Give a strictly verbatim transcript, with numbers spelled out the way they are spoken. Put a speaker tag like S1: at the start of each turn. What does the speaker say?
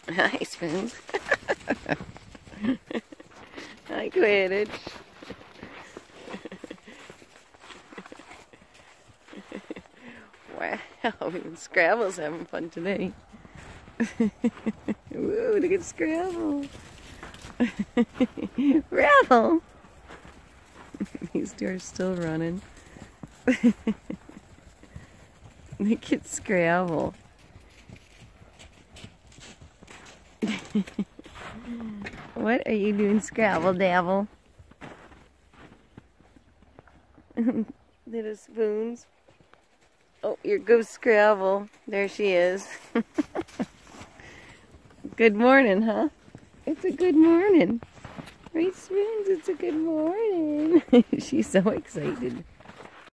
S1: Hi, Spoons. Hi, Quidditch. Wow, even Scrabble's having fun today. Woo, look at Scrabble. Rabble. These two are still running. Look at Scrabble. What are you doing, Scrabble Dabble? Little Spoons. Oh, here goes Scrabble. There she is. Good morning, huh? It's a good morning. Right, Spoons? It's a good morning. She's so excited.